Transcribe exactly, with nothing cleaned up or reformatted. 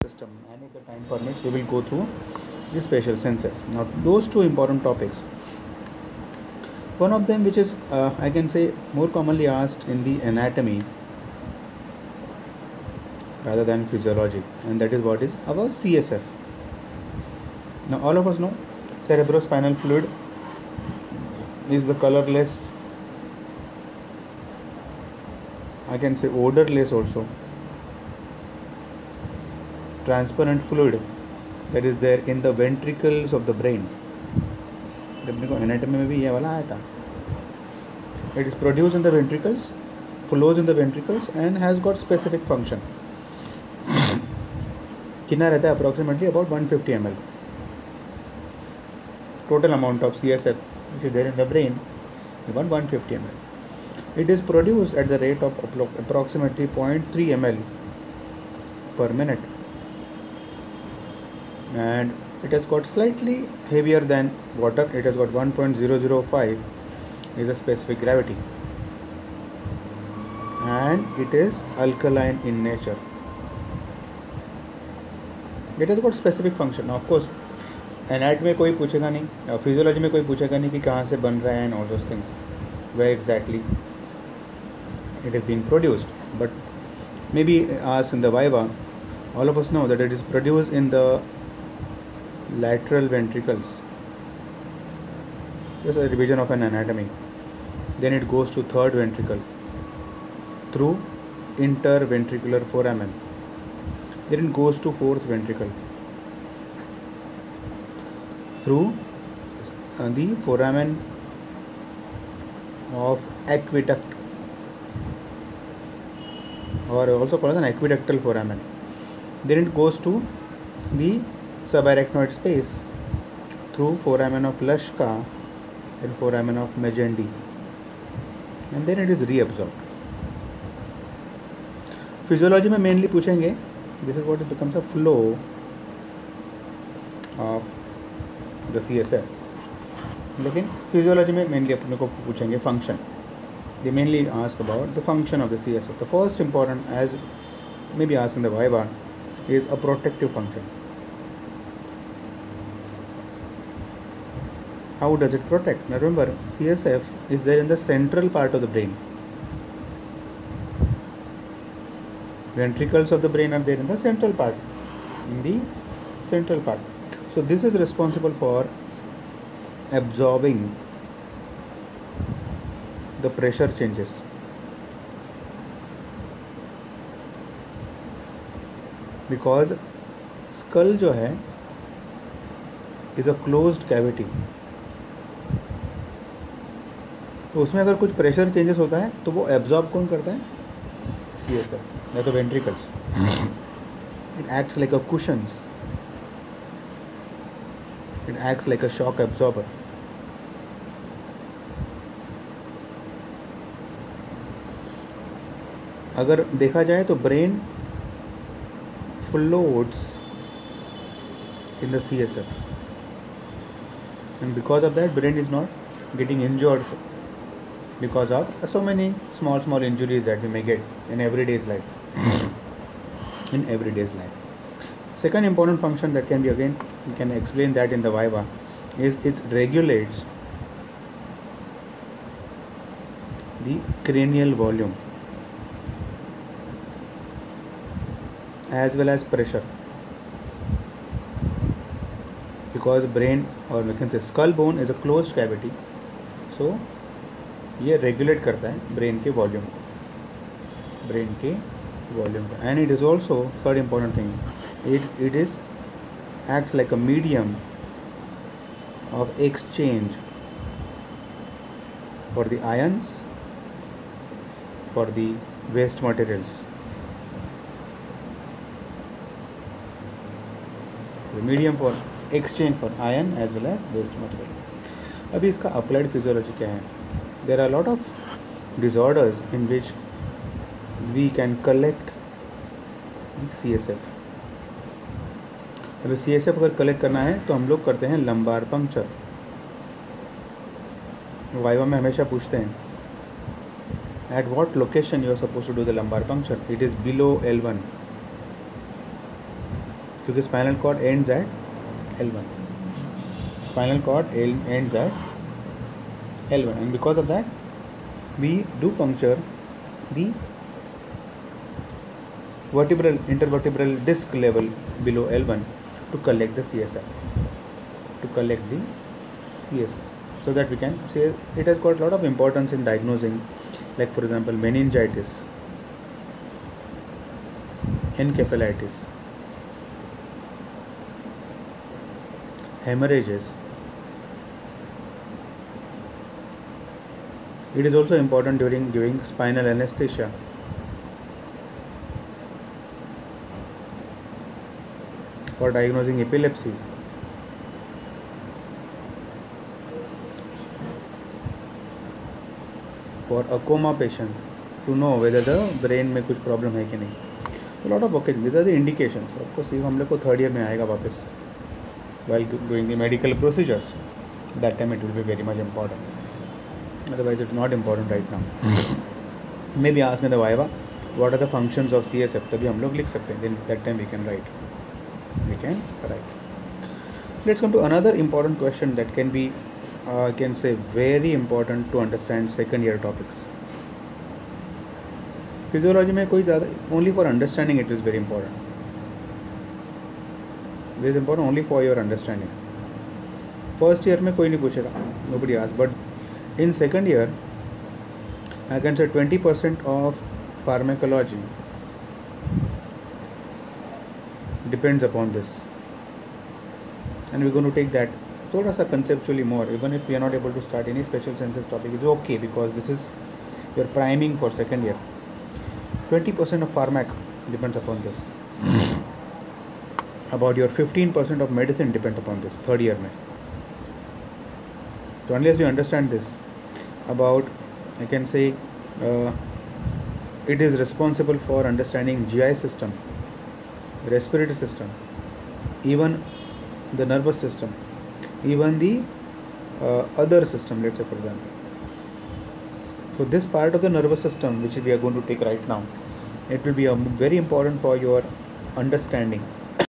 system, and if the time permits, we will go through the spatial senses. Now, those two important topics. One of them, which is uh, I can say more commonly asked in the anatomy rather than physiology, and that is what is our C S F. Now, all of us know cerebrospinal fluid is the colorless, I can say odorless also, transparent fluid that is there in the ventricles of the brain. अपने को anatomy में भी ये वाला आया था. It is produced in the ventricles, flows in the ventricles and has got specific function. कितना रहता है? Approximately about one hundred fifty milliliters. Total amount of C S F which is there in the brain is about one hundred fifty milliliters. It is produced at the rate of approximately zero point three milliliters per minute, and it has got slightly heavier than water. It has got one point zero zero five is a specific gravity, and it is alkaline in nature. It has got specific function. Now, of course, anatomy में कोई पूछेगा नहीं, physiology में कोई पूछेगा नहीं कि कहाँ से बन रहा है and all those things, where exactly it is being produced, but maybe as in the viva, all of us know that it is produced in the lateral ventricles. Just a revision of an anatomy. Then it goes to third ventricle through interventricular foramen. Then it goes to fourth ventricle through uh, the foramen of aqueduct, or also called as an aqueductal foramen. Then it goes to the subarachnoid space through foramen of Lashka and foramen of Magendie, and then it is reabsorbed. Physiology में mainly पूछेंगे, this is what it becomes a flow of the C S F. लेकिन physiology में mainly अपने को पूछेंगे function. They mainly ask about the function of the C S F. The first important, as maybe asked in the viva, is a protective function. How does it protect? Now remember, C S F is there in the central part of the brain. Ventricles of the brain are there in the central part. In the central part. So this is responsible for absorbing the pressure changes. Because skull जो है is a closed cavity. तो उसमें अगर कुछ pressure changes होता है तो वो एब्जॉर्ब कौन करता है? C S F या तो ventricles. It acts like a cushions. It acts like a shock absorber. अगर देखा जाए तो brain floats in the C S F, and because of that brain is not getting injured because of so many small small injuries that we may get in everyday's life. In everyday's life. Second important function that can be, again we can explain that in the viva, is it regulates the cranial volume as well as pressure, because brain, or we can say skull bone, is a closed cavity, so ये regulate करता है brain के volume brain के volume and it is also, third important thing, it it is acts like a medium of exchange for the ions, for the waste materials. The medium for exchange for ion as well as waste material. अभी इसका applied physiology क्या है? There are a lot of disorders in which we can collect C S F. अभी C S F अगर collect करना है तो हम लोग करते हैं लंबार पंक्चर. वाइवा में हमेशा पूछते हैं at what location you are supposed to do the lumbar puncture. It is below L one. क्योंकि spinal cord ends at L one. Spinal cord ends at L one, and because of that we do puncture the vertebral intervertebral disc level below L one to collect the C S F, to collect the C S F, so that we can say it has got a lot of importance in diagnosing, like for example meningitis, encephalitis, hemorrhages. It is also important during giving spinal anesthesia. For diagnosing epilepsies. For a coma patient, to know whether the brain में कुछ problem है कि नहीं. A lot of occasions. These are the indications. Of course, ये हम लोग को third year में आएगा वापस. While doing the medical procedures, that time it will be very much important. Otherwise, it's not important right now. Maybe ask in the Viva, what are the functions of C S F? तभी हम लोग लिख सकते हैं. Then that time we can write. We can write. Let's come to another important question that can be, uh, I can say, very important to understand second year topics. Physiology में कोई ज़्यादा, only for understanding it is very important. It is important only for your understanding. First year में कोई नहीं पूछेगा, nobody asks. But in second year, I can say twenty percent of pharmacology depends upon this, and we're going to take that thoda sa conceptually more. Even if we are not able to start any special senses topic, it's okay, because this is your priming for second year. twenty percent of pharmac depends upon this. About your fifteen percent of medicine depends upon this third year mein. So unless you understand this, about, I can say, uh, it is responsible for understanding G I system, respiratory system, even the nervous system, even the uh, other system, let's say for example. So this part of the nervous system which we are going to take right now, it will be a very important for your understanding